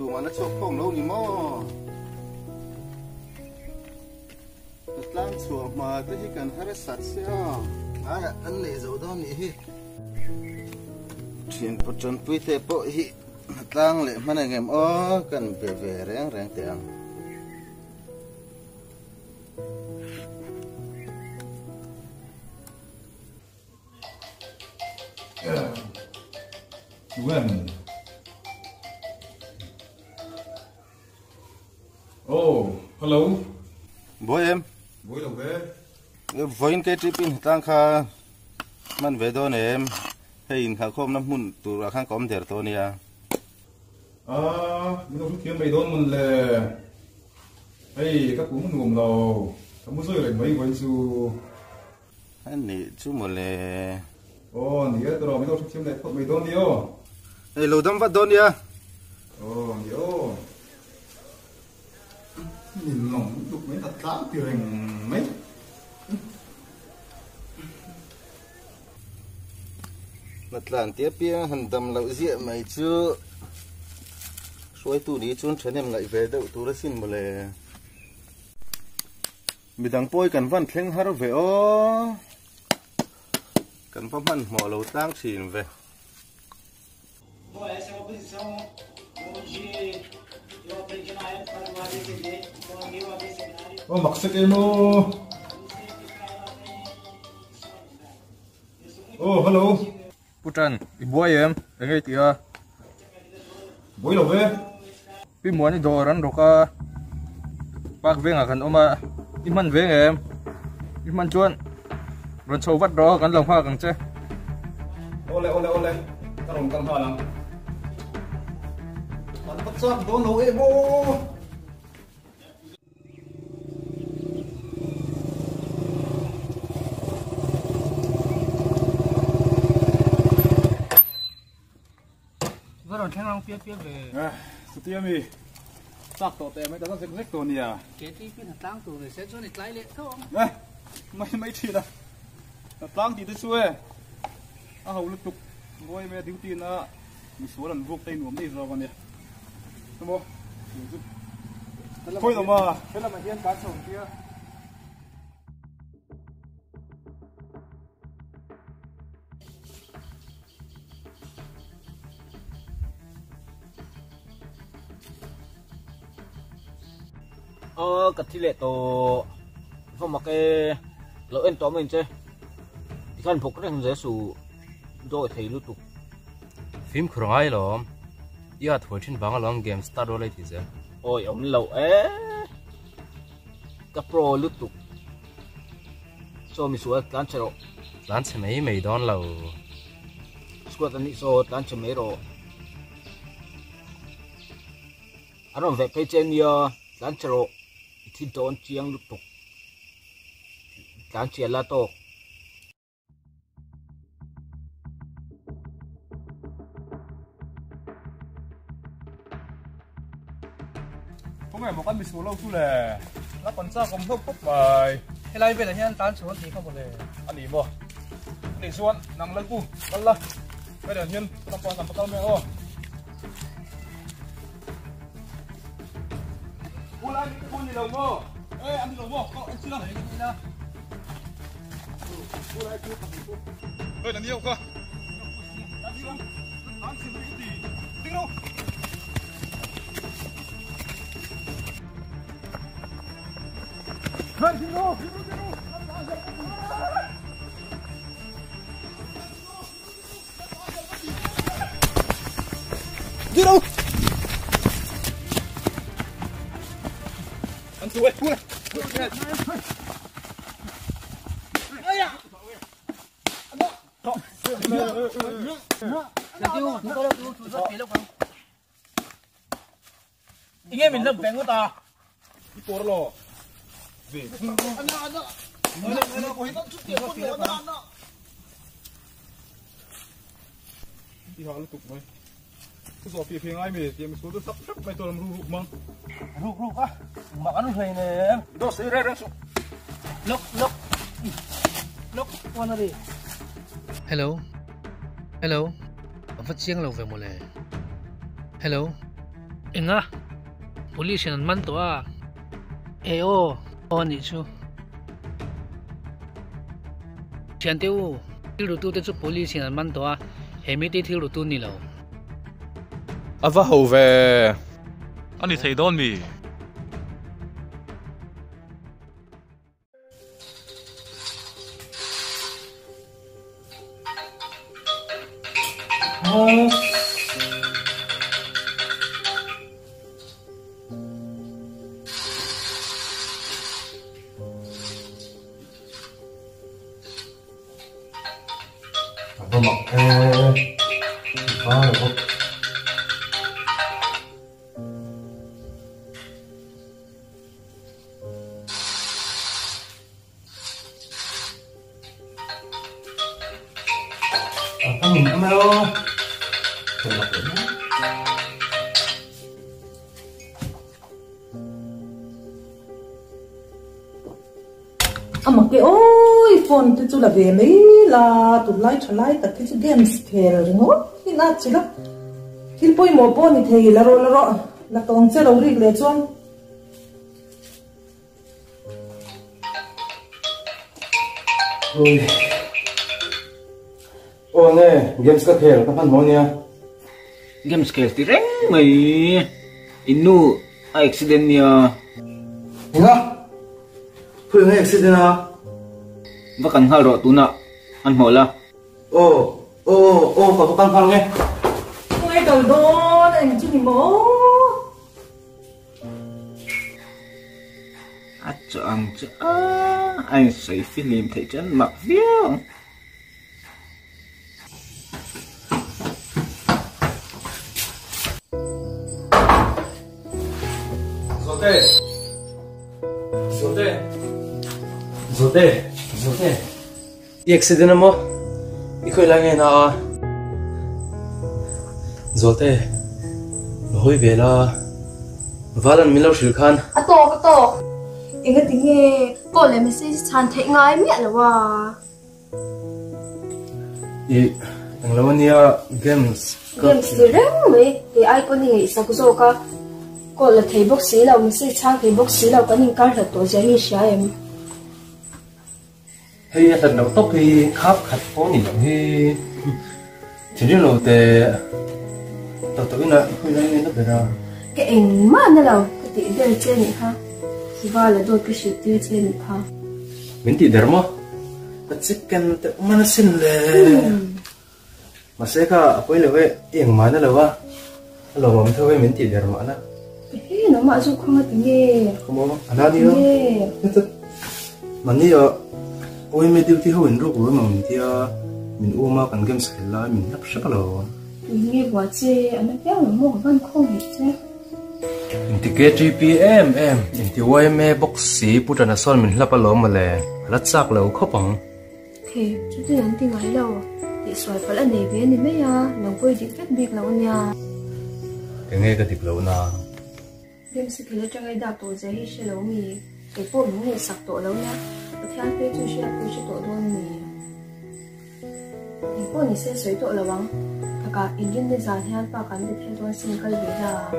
chủ mà nó chọc không lâu thì mò lan chùa mà tôi chỉ cần hết sạch xíu anh này giàu đó nhỉ chuyện bắt chân quý thế bộ hi tăng lại mà này em cần về rèn tiền When? Oh, hello. Bố em. Bố đâu về? Với cái trip in tăng kha man về đó này em hay in khá không nắm mun tụ ra khang com der to nia. Mình đâu kiếm mấy đốn mình là hey các cũng ngồm đâu. Kamu rồi lại mấy quay su. Anh này chú mà lệ. Nè tao mình đâu kiếm lại mấy đốn đi ô. Hey, lâu đâm vắt đốn nia. Nè nhìn nóng đục mấy thật tám kiểu hình mấy. Mặt làn tiếp bia hành tầm lậu diện mày chưa xuôi tụ đi chôn chén em lại về đậu tụ đã xin một lệ mình đang bôi cần văn khen hát về cần phong hẳn mỏ lầu tang xỉn về Mặc sức em hello. Putan, ibu ayam, dengai tia. Bố đâu về? Pi muốn đi đồ rắn roka. Pak veng akan oma iman veng em. Iman chuan. Ron sâu vắt đó kan lòng hoa càng che. Ole. Tao không cần hoa lắm. Bạn bắt sắp đồ nấu em bố. Rồi thằng long phía về. Số tiền mi. Sắc tổ tệ mấy tao rách tổ nè. Cái tí phía tăng tụ này sẽ cho này lái lệ không? Mấy chuyện à? Tăng thì tôi xuôi. Hầu lực tục. Ngồi mẹ thiếu tiền mình số lần vuột tay nuống đi rồi con nè. Đúng không? Thôi rồi mà. Thế là mày điên bán sổng kia. Cắt thi lệ tổ không mặc cái lỡ em tóm mình chơi thì khăn phục cái thằng dễ sủ rồi thấy lúc tục phim khủng ai lắm ia thôi trên bảng long game start rồi thì sao ôi ông lậu ấy cái pro lúc tục so mình xuống tan chơi rồi lan xem mấy đón lầu xuống tan đi so tan chơi mấy rồi anh ông về cái trên giờ tan chơi rồi thì đón chiang lúc tục tan chơi là to Không phải một con mì số lâu tu lè. Lát còn sao còn hấp hấp bài. Cái này về là nhân tán xuống thì không một lệ. Ăn đi bò. Để xuống nằm lên cu, con la. Bây giờ nhân tao còn làm tao mẹ ô. Cu lại cái cu gì đồng mô. Ê ăn đi đồng mô, con ăn chưa đâu. Cu lại cu. Ơi là nhiều cơ. Đi đâu? Ăn xin cái gì? Đi đâu? Hey, đi đâu? Đi đâu? Anh xuống đây, ơi à! Anh em mình lập vén của ta. Đi porlo lo. Về. Anh nó có hết chút tiền con nữa anh. Đi họ tục mày. Cái giỏ phía ai mày thì mình số tôi sắp mày tôi làm rục măng. Rục á. Mà ăn hơi này em. Đó sẽ ra xuống. Look, one of these. Hello. Ông phát chiếng lâu về một lề. Hello. enga police an man to a eo on ichu chianteu thiru tu te chu police an man to a hemi ti thiru tu ni lo ava ho ve ani thei don mi Apa mak apa apa apa minta melo mà cái ôi phone thì chú là về lấy là tụi lại trở lại tất cái chú games kể rồi ngó cái nào chỉ là khi bôi mồ bôi thì thầy là rồi là còn chơi đâu đi lệ chọn ôi ô nè games cái kể các bạn muốn nha game scale ti reng mai inu accident nia nga phương hay accident à và cần hal ro tu na an ho la ô có căn phòng nghe ôi đầu đó anh chú đi mồ chang anh xây phim thấy chân mặc viếng Zote. Accident mo. Ikoy lang yan na. Zote. Lohoy vela. Valan milaw shilkhan. Ato. Ingat tinge. Ko le message chan thei ngai mi ala wa. Ang lawan niya games. Games ti reng me. Ti ai ko ni isa ko zo ka. Ko le thei box si law message chan thei box si law ka ning kar to ja hi sha em. Hey, thật đầu tóc thì khắp khát phố nhỉ thì chỉ riêng lâu tệ tao tới nè hơi lên nó về ra Cái em mà nó law cái ti del chen ni ha. Thì va là đôi cái sự tiêu chen ni ha. mình thì đỡ mà ta chicken ta mà nó xin lệ mà sẽ cả quay lại vậy yên mà nó là wa lo mà mình thôi mình thì đỡ mà nó Hey, nó mà zo không tinge. không có anh đi đâu mà đi ở ôi mấy điều thì hơi rối rồi mà mình thì mình ôm mà cần game sẽ lại mình lắp sắc rồi Mình nghe quá chê, anh ấy béo nó vẫn không hết chứ. mình thì cái GPM em mình thì quay mẹ box xí bút ra son mình lắp vào mà lẹ lát sắc lâu khó bằng Thì chú tôi nhắn tin ấy đâu thì xoay phải là nề về thì mấy à nó quay đi phép việc là con nhà cái nghe cái tiệp lâu na game sẽ kể cho ngay đào tổ giấy hay sẽ lâu mì cái bộ những người sạc tổ lâu nha và theo cái chú sẽ tôi sẽ tổ luôn mì cái bộ này sẽ sấy tổ là bằng cả ingin để giải theo và cả để theo tôi xin cái gì là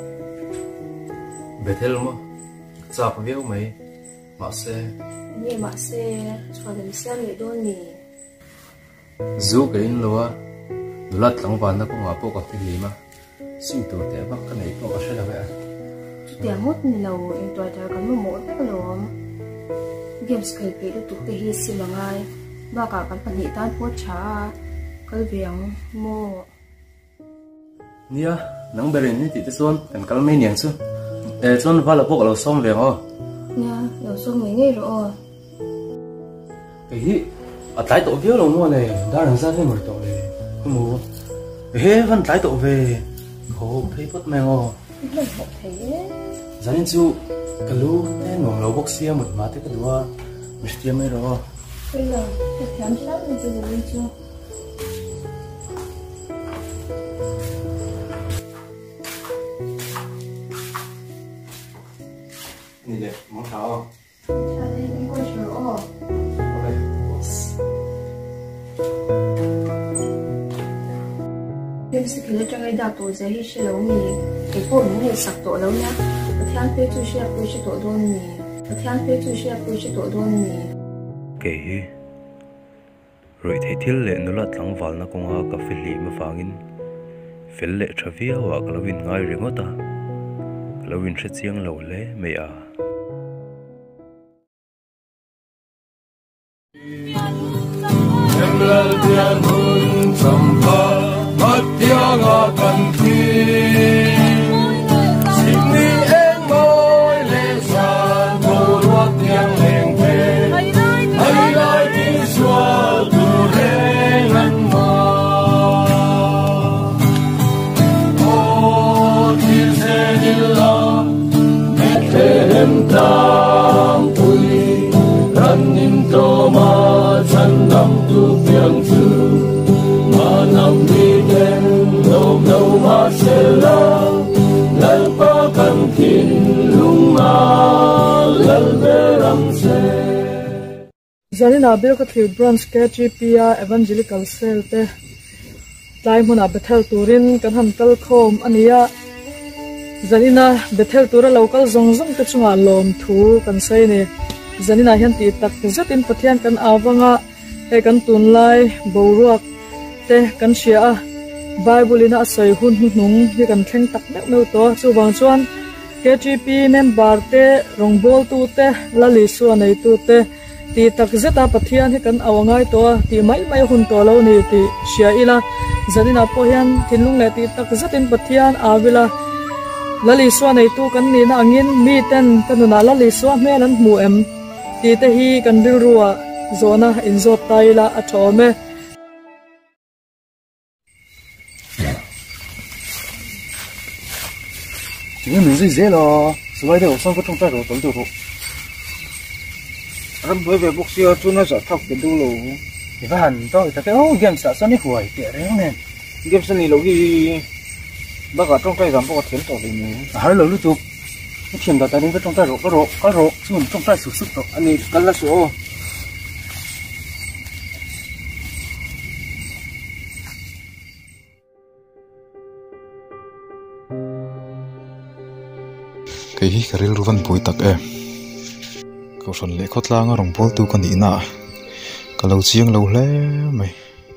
về thế luôn mà sao có biết mấy mà xe như mà sẽ cho đến xem để đôi mì dù cái in lo đồ lát lăng vàng nó cũng ngã bộ có thể gì mà xin tổ tế bắc cái này có sẽ là vậy tiền hút lâu em tôi cho cái một mỗi cái lỗ games cái được tụt tới hi xin là ngay và cả cái phần hiện tan phốt trả cái việc mua nia nang beren ni ti te son kan kal mai niang chu e chon vala pok lo som le ho nha đầu xuân mấy ngày rồi cái hi a tai to viu lo mo ne da rang sa ne mo to le mo he van tai to về ho thei pot me ngo lần một thấy zanin chu kalu ne no lo bok sia một ma te ka dua mistia mai ro bây giờ cái thám sát này bây giờ đi chưa ni le mo thao cha đây em quay trở ô okay boss em sẽ kể cho ngay đào tổ giấy hay sẽ lâu mì cái bộ này sạc tổ lâu nhá thiên phê chú sẽ bùi sẽ tổ đôn nì thiên phê chú sẽ bùi sẽ tổ đôn nì kể rồi thấy thiếu lệ nó là tăng vào nó cũng có phê lì mà phang in phê lệ trả vía hoặc là win ngay riêng ta là win sẽ chiang lâu lệ mày à em là thiên hồn trầm pha mất tiếng ở cần thi xin đi em môi lệ xa cô ruột tiếng lên về hay lại đi xua tu rê ngăn mơ ô thiên sẽ đi lo mẹ thế em tăng vui rắn in tô mà chân nằm tu biếng chữ mà nằm đi đến đâu đâu mà sẽ là lần ba cần thiên lung mà lần về làm sẽ Zanina Birkathi Branch KGPA Evangelical Cell te Lai Muna Bethel Turin kan han kal khom ania Zanina Bethel Tura local zong te chunga lom thu kan sai ni Zanina hian ti tak zatin pathian kan awanga he kan tun lai boruak te kan sia Bible ina sai hun hnung hi kan thleng tak meu to chu wang chuan KGP member te rongbol tu te lali su nei tu te ti tak zeta pathian hi kan awangai to ti mai hun to lo ni ti sia ila Zanina po hian thinlung le ti tak zetin pathian awila lali su nei tu kan ni na angin mi ten kanuna lali su melan mu em ti te hi kan bil ruwa zona inzot taila a thome chỉ mình gì dễ lo rồi đây xong có trong tay rồi tốn được rồi anh mới về bốc xia chú nó sợ thọc cái đu lù thì phải hẳn tôi ta cái game sợ sao nó hủy tiệt đấy nè game sân này lâu gì bác ở trong tay giảm bác thiến tổ mình hỏi lâu lúc chụp cái thiền đó ta đến cái trong tay rồi có rồi chứ mình trong tay sử sức rồi anh ấy cần là số cái ril ruvan pui tak em câu son lệ khót lang rong pol tu con đi na cái lâu chiang lâu lẽ mày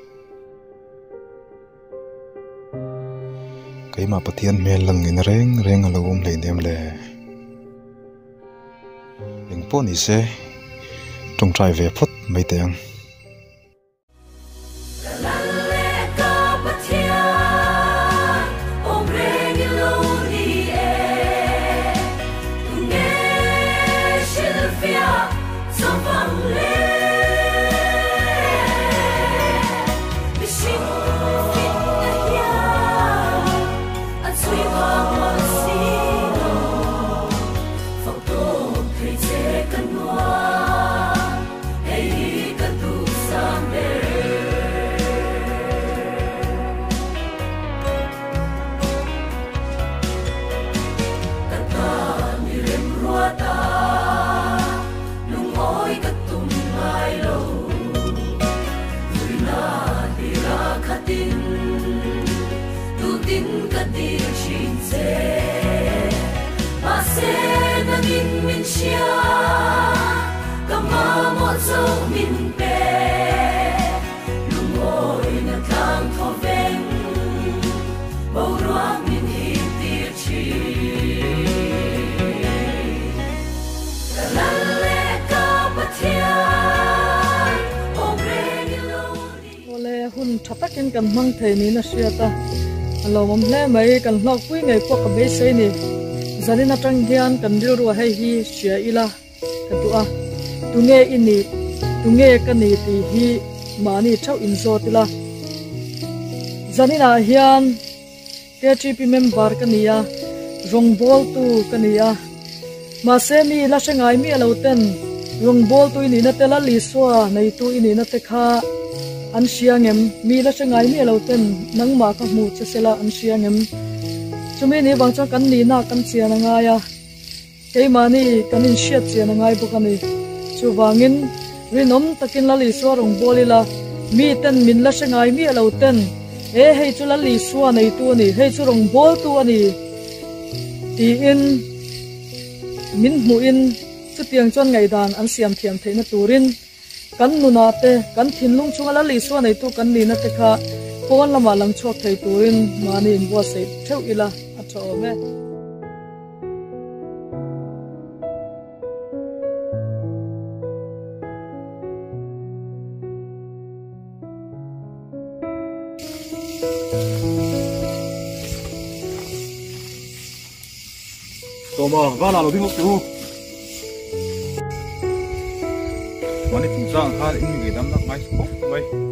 cái mà pathian mel lang in reng lâu om lấy dem lệ những pon ise trong trai về phốt mấy tiếng thatakin kan mang thei ni na sia ta alo mom hle mai kan hlok pui ngai po ka be sei ni Zanina tang hian kan dil ru hei hi sia ila ka tu a tu nge ini tu nge ka ni ti hi mani thau in zo tila Zanina hian KGP member ka nia rongbol tu ka nia ma se mi la sengai mi alo ten rongbol tu ini na te la li swa nei tu ini na te kha an siangem mi la sengai mi alo ten nangma ka mu chesela an siangem chumi ni wangcha kan ni na kan chian nga ya keimani kan in shiat chian ngai bokani chu wangin rinom takin la li swa rong bolila mi ten min la sengai mi alo ten hei chu la li swa nei tu ni hei chu rong bol tu ani ti in min mu in chu tiang chon ngai dan an siam thiam theina turin kan nuna te kan thinlung chunga la li so nei tu kan ni na te kha pon lama lang chok thei turin mani in bo se theu ila a tho me mà va là nó đi ngục chú mà đi thủ sang khai in cái đám nặng ngay vậy